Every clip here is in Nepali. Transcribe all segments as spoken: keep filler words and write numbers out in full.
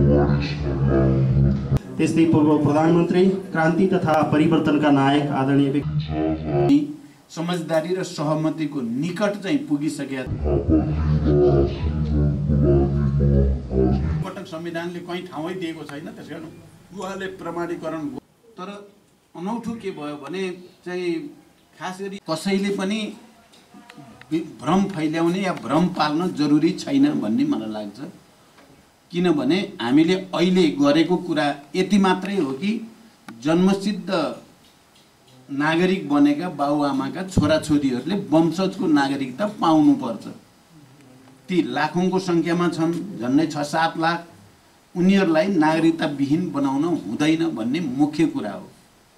त्यस्तै पूर्व प्रधानमन्त्री क्रान्ति तथा परिवर्तनका नायक आदरणीय व्यक्ति समझदारी र सहमतिको निकट चाहिँ पुगिसकेका पटक संविधानले कहीँ ठाउँै दिएको छैन। त्यसकारण उहाँले प्रमाणीकरण। तर अनौठो के भयो भने चाहिँ खास गरी कसैले पनि भ्रम फैल्याउने या भ्रम पाल्न जरुरी छैन भन्ने मलाई लाग्छ। किनभने हामीले अहिले गरेको कुरा यति मात्रै हो कि जन्मसिद्ध नागरिक बनेका बाबुआमाका छोराछोरीहरूले वंशजको नागरिकता पाउनुपर्छ। ती लाखौंको संख्यामा छन्, झन्डै छ सात लाख। उनीहरूलाई नागरिकता विहीन बनाउन हुँदैन भन्ने मुख्य कुरा हो।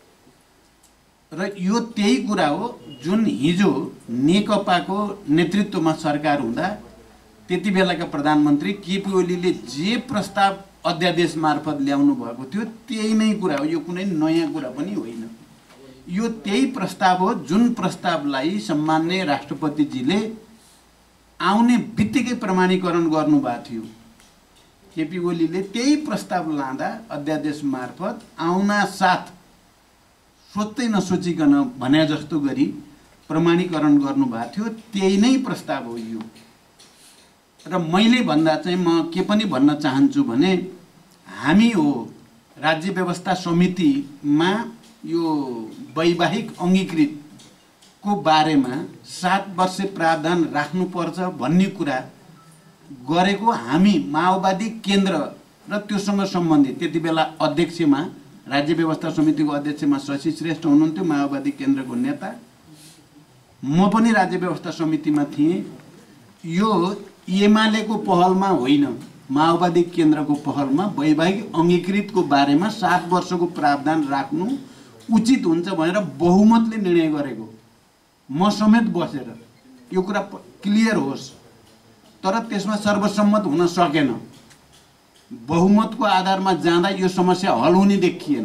र यो त्यही कुरा हो जुन हिजो नेकपाको नेतृत्वमा सरकार हुँदा त्यति बेलाका प्रधानमन्त्री केपी ओलीले जे प्रस्ताव अध्यादेश मार्फत ल्याउनु भएको थियो त्यही नै कुरा हो। यो कुनै नयाँ कुरा पनि होइन। यो त्यही प्रस्ताव हो जुन प्रस्तावलाई सम्माननीय राष्ट्रपतिजीले आउने बित्तिकै प्रमाणीकरण गर्नुभएको थियो। केपी ओलीले त्यही प्रस्ताव लाँदा अध्यादेश मार्फत आउना साथ सोच्दै नसोचिकन भने जस्तो गरी प्रमाणीकरण गर्नुभएको थियो। त्यही नै प्रस्ताव हो यो। र मैले भन्दा चाहिँ म के पनि भन्न चाहन्छु भने हामी हो राज्य व्यवस्था समितिमा यो वैवाहिक अङ्गीकृतको बारेमा सात वर्ष प्रावधान राख्नुपर्छ भन्ने कुरा गरेको हामी माओवादी केन्द्र र त्योसँग सम्बन्धित त्यति बेला अध्यक्षमा राज्य व्यवस्था समितिको अध्यक्षमा शशि श्रेष्ठ हुनुहुन्थ्यो, माओवादी केन्द्रको नेता। म पनि राज्य व्यवस्था समितिमा थिएँ। यो एमालेको पहलमा होइन, माओवादी केन्द्रको पहलमा वैवाहिक अङ्गीकृतको बारेमा सात वर्षको प्रावधान राख्नु उचित हुन्छ भनेर बहुमतले निर्णय गरेको, म समेत बसेर। यो कुरा क्लियर होस्। तर त्यसमा सर्वसम्मत हुन सकेन। बहुमतको आधारमा जाँदा यो समस्या हल हुने देखिएन।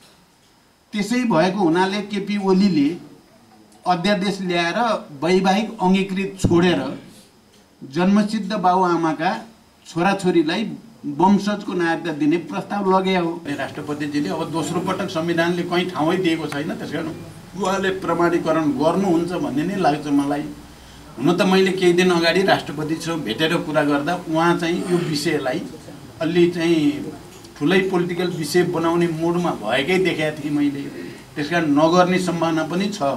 त्यसै भएको हुनाले केपी ओलीले अध्यादेश ल्याएर वैवाहिक अङ्गीकृत छोडेर जन्मसिद्ध बाबुआमाका छोराछोरीलाई वंशजको नागरिकता दिने प्रस्ताव लगे हो। राष्ट्रपतिजीले अब दोस्रो पटक संविधानले कहीँ ठाउँै दिएको छैन। त्यसकारण उहाँले प्रमाणीकरण गर्नुहुन्छ भन्ने नै लाग्छ मलाई। हुन त मैले केही दिन अगाडि राष्ट्रपतिसँग भेटेर कुरा गर्दा उहाँ चाहिँ यो विषयलाई अलि चाहिँ ठुलै पोलिटिकल विषय बनाउने मोडमा भएकै देखेको थिएँ मैले। त्यसकारण नगर्ने सम्भावना पनि छ।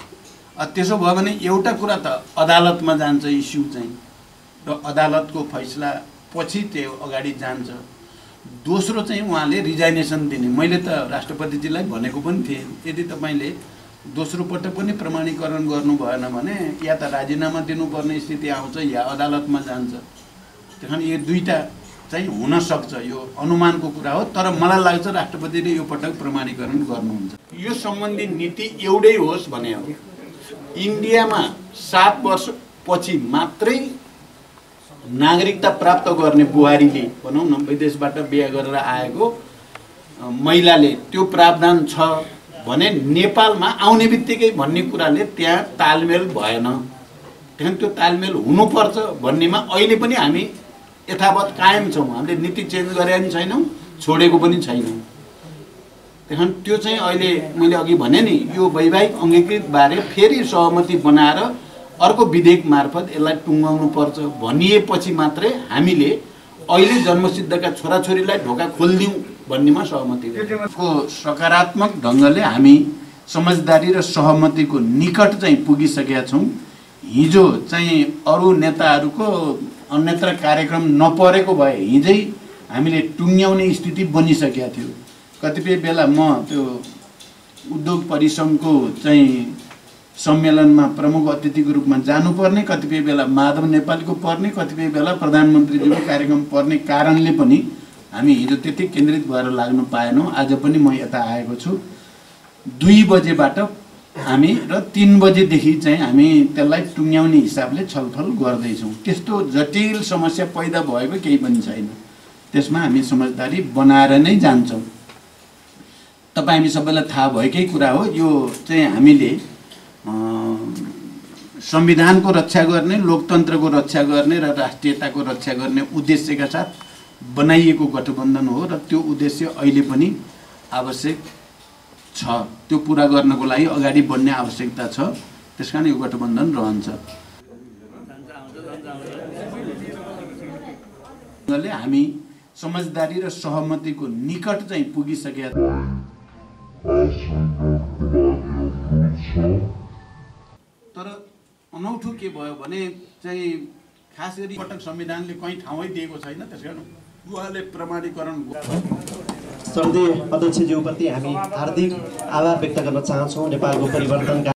त्यसो भयो भने एउटा कुरा त अदालतमा जान्छ इस्यु चाहिँ, र अदालतको फैसला पछि त्यो अगाडि जान्छ। दोस्रो चाहिँ उहाँले रिजाइनेसन दिने। मैले त राष्ट्रपतिजीलाई भनेको पनि थिएँ, यदि तपाईँले दोस्रो पटक पनि प्रमाणीकरण गर्नु भएन भने या त राजीनामा दिनुपर्ने स्थिति आउँछ या अदालतमा जान्छ। त्यही यो दुईटा चाहिँ हुन सक्छ। यो अनुमानको कुरा हो। तर मलाई लाग्छ राष्ट्रपतिले यो पटक प्रमाणीकरण गर्नुहुन्छ। यो सम्बन्धी नीति एउटै होस् भने हो। इन्डियामा सात वर्ष पछि मात्रै नागरिकता प्राप्त गर्ने बुहारीले भनौँ न, विदेशबाट बिहा गरेर आएको महिलाले त्यो प्रावधान छ भने नेपालमा आउने बित्तिकै भन्ने कुराले त्यहाँ तालमेल भएन। त्यहाँ त्यो तालमेल हुनुपर्छ भन्नेमा अहिले पनि हामी यथावत कायम छौँ। हामीले नीति चेन्ज गरेका पनि छैनौँ, छोडेको पनि छैनौँ। त्यहाँ त्यो चाहिँ अहिले मैले अघि भने नि, यो वैवाहिक अङ्गीकृत बारे फेरि सहमति बनाएर अर्को विधेयक मार्फत यसलाई टुङ्गाउनु पर्छ भनिएपछि मात्रै हामीले अहिले जन्मसिद्धका छोराछोरीलाई ढोका खोलिदिउँ भन्नेमा सहमति को सकारात्मक ढङ्गले हामी समझदारी र सहमतिको निकट चाहिँ पुगिसकेका छौँ। हिजो चाहिँ अरू नेताहरूको अन्यत्र कार्यक्रम नपरेको भए हिजै हामीले टुङ्ग्याउने स्थिति बनिसकेका थियो। कतिपय बेला म त्यो उद्योग परिसङ्घको चाहिँ सम्मेलनमा प्रमुख अतिथिको रूपमा जानुपर्ने, कतिपय बेला माधव नेपालीको पर्ने, कतिपय बेला प्रधानमन्त्रीजीको कार्यक्रम पर्ने कारणले पनि हामी हिजो त्यति केन्द्रित भएर लाग्नु पाएनौँ। आज पनि म यता आएको छु। दुई बजेबाट हामी र तीन बजेदेखि चाहिँ हामी त्यसलाई टुङ्ग्याउने हिसाबले छलफल गर्दैछौँ। त्यस्तो जटिल समस्या पैदा भएको केही पनि छैन। त्यसमा हामी समझदारी बनाएर नै जान्छौँ। तपाईँ हामी सबैलाई थाहा भएकै कुरा हो। यो चाहिँ हामीले संविधानको रक्षा गर्ने, लोकतन्त्रको रक्षा गर्ने र राष्ट्रियताको रक्षा गर्ने उद्देश्यका साथ बनाइएको गठबन्धन हो र त्यो उद्देश्य अहिले पनि आवश्यक छ। त्यो पुरा गर्नको लागि अगाडि बढ्ने आवश्यकता छ। त्यसकारण यो गठबन्धन रहन्छ। हामी समझदारी र सहमतिको निकट चाहिँ पुगिसकेका तर अनौठो के भयो भने चाहिँ खास गरी पटक संविधानले कहीँ ठाउँै दिएको छैन। त्यसकारण उहाँले प्रमाणीकरण संघीय अध्यक्षज्यूप्रति हामी हार्दिक आभार व्यक्त गर्न चाहन्छौँ। नेपालको परिवर्तनका